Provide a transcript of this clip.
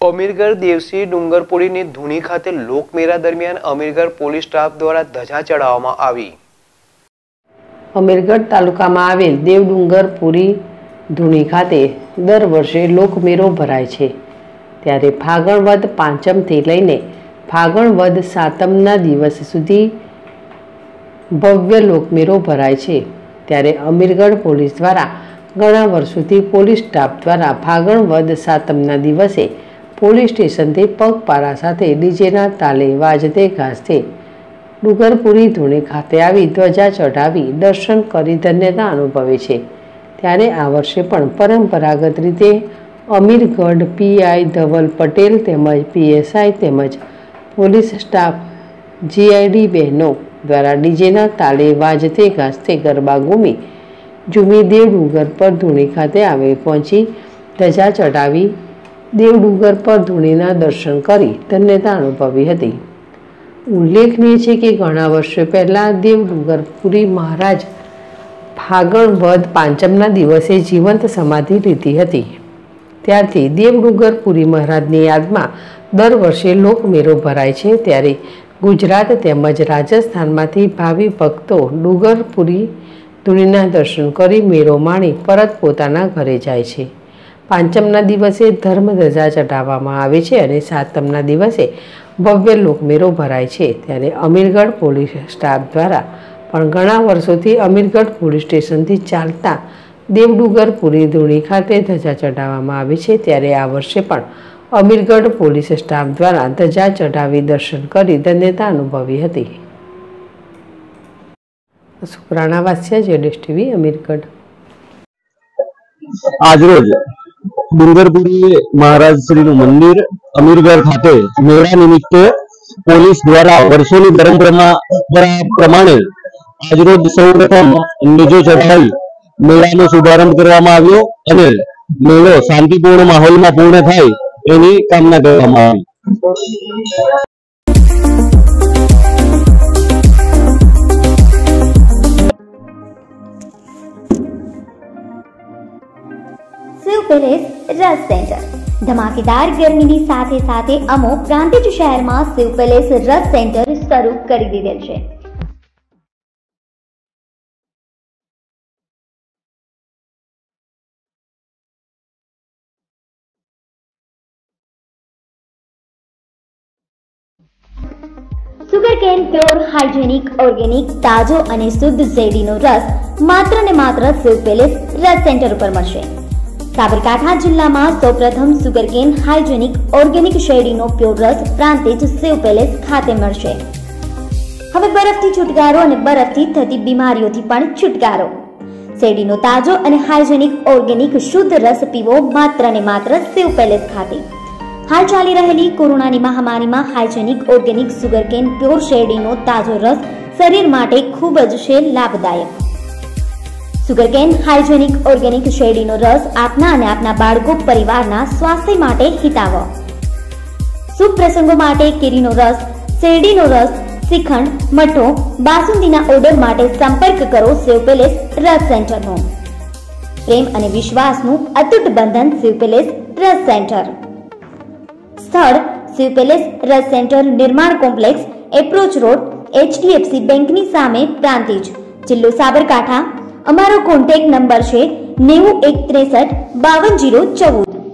અમીરગઢ દેવસી ડુંગરપુરીની ધૂણી ખાતે લોકમેળા દરમિયાન Amirgadh police staff દ્વારા ધજા ચડાવવામાં આવી। અમીરગઢ તાલુકામાં આવેલ દેવડુંગરપુરી ધૂણી ખાતે દર વર્ષે લોકમેળો ભરાય છે। ત્યારે ફાગણ વદ પાંચમથી લઈને ફાગણ વદ સાતમના દિવસ સુધી ભવ્ય લોકમેળો ભરાય છે। ત્યારે અમીરગઢ પોલીસ દ્વારા ઘણા વર્ષોથી પોલીસ સ્ટાફ દ્વારા ફાગણ વદ સાતમના દિવસે પોલીસ સ્ટેશનથી પગપાળા સાથે ડીજેના તાલે વાજતે ગાજતે ડુંગરપુરી ધૂણી ખાતે આવી ધ્વજા ચઢાવી દર્શન કરી ધન્યતા અનુભવે છે। ત્યારે આ વર્ષે પણ પરંપરાગત રીતે અમીરગઢ પીઆઈ ધવલ પટેલ તેમજ પીએસઆઈ તેમજ પોલીસ સ્ટાફ જીઆઈડી બહેનો દ્વારા ડીજેના તાલે વાજતે ગાજતે ગરબા ઘૂમી ઝૂમી દેવડુંગર પર ધૂણી ખાતે આવી પહોંચી ધજા ચઢાવી દેવડુંગર પર ધૂણીના દર્શન કરી ધન્યતા અનુભવી હતી। ઉલ્લેખનીય છે કે ઘણા વર્ષો પહેલાં દેવડુંગરપુરી મહારાજ ફાગણ વદ પાંચમના દિવસે જીવંત સમાધિ લીધી હતી। ત્યારથી દેવડુંગરપુરી મહારાજની યાદમાં દર વર્ષે લોકમેળો ભરાય છે। ત્યારે ગુજરાત તેમજ રાજસ્થાનમાંથી ભાવિ ભક્તો ડુંગરપુરી ધૂણીના દર્શન કરી મેળો માણી પરત પોતાના ઘરે જાય છે। પાંચમના દિવસે ધર્મધજા ચઢાવવામાં આવે છે અને સાતમના દિવસે ભવ્ય લોકમેળો ભરાય છે। ત્યારે અમીરગઢ પોલીસ સ્ટાફ દ્વારા પણ ઘણા વર્ષોથી અમીરગઢ પોલીસ સ્ટેશનથી ચાલતા દેવડુંગરપુરી ધૂણી ખાતે ધજા ચઢાવવામાં આવે છે। ત્યારે આ વર્ષે પણ અમીરગઢ પોલીસ સ્ટાફ દ્વારા ધજા ચઢાવી દર્શન કરી ધન્યતા અનુભવી હતી। શુક્રાણા વાસ્યા જેડેશ ટીવી અમીરગઢ। આજરોજ ડુંગરપુરી મહારાજ શ્રીનું મંદિર અમીરગઢ ખાતે મેળા નિમિત્તે પોલીસ દ્વારા વર્ષોની પરંપરા પ્રમાણે આજરોજ સૌપ્રથમ ધ્વજો ચઢાવી મેળાનો શુભારંભ કરવામાં આવ્યો અને મેળો શાંતિપૂર્ણ માહોલમાં પૂર્ણ થાય એની કામના કરવામાં આવી। शिव पैलेस रस सेंटर धमाकेदार गर्मीनी साथे साथे अमो प्रांतिज शहर में शिव पैलेस रस सेंटर शुरू કરી દીધેલ છે। સુગરકેન પ્યોર હાઇજેનિક ઓર્ગેનિક તાજો અને શુદ્ધ શેરડીનો રસ માત્ર ને માત્ર શિવ પેલેસ રસ સેન્ટર ઉપર મળશે। સાબરકાંઠા જિલ્લામાં સૌપ્રથમ સુગરકેન હાઇજેનિક ઓર્ગેનિક શેરડીનો પ્યોર રસ પ્રાંતિજ શિવ પેલેસ ખાતે મળશે। હવે બરફથી છુટકારો અને બરફથી થતી બીમારીઓથી પણ છુટકારો। શેરડીનો તાજો અને હાઇજેનિક ઓર્ગેનિક શુદ્ધ રસ પીવો માત્ર ને માત્ર શિવ પેલેસ ખાતે। હાલ ચાલી રહેલી કોરોનાની મહામારીમાં હાઇજેનિક ઓર્ગેનિક સુગરકેન પ્યોર શેરડીનો તાજો રસ શરીર માટે ખૂબ જ છે લાભદાયક। સુગરકેન હાઇજેનિક ઓર્ગેનિક શેરડીનો રસ આપના અને આપના બાળકો પરિવારના સ્વાસ્થ્ય માટે હિતાવહ। શુભ પ્રસંગો માટે કેરીનો રસ, શેરડીનો રસ, શ્રીખંડ, મઠો, બાસુંદીના ઓર્ડર માટે સંપર્ક કરો શિવ પેલેસ રસ સેન્ટરનો। પ્રેમ અને વિશ્વાસનું અતૂટ બંધન શિવ પેલેસ રસ સેન્ટર। સ્થળ શિવ પેલેસ રસ centre, Nirman complex, approach road, HDFC બેંકની સામે, પ્રાંતિજ, જિલ્લો સાબરકાંઠા। અમારો કોન્ટેક્ટ નંબર છે 9163 52 014।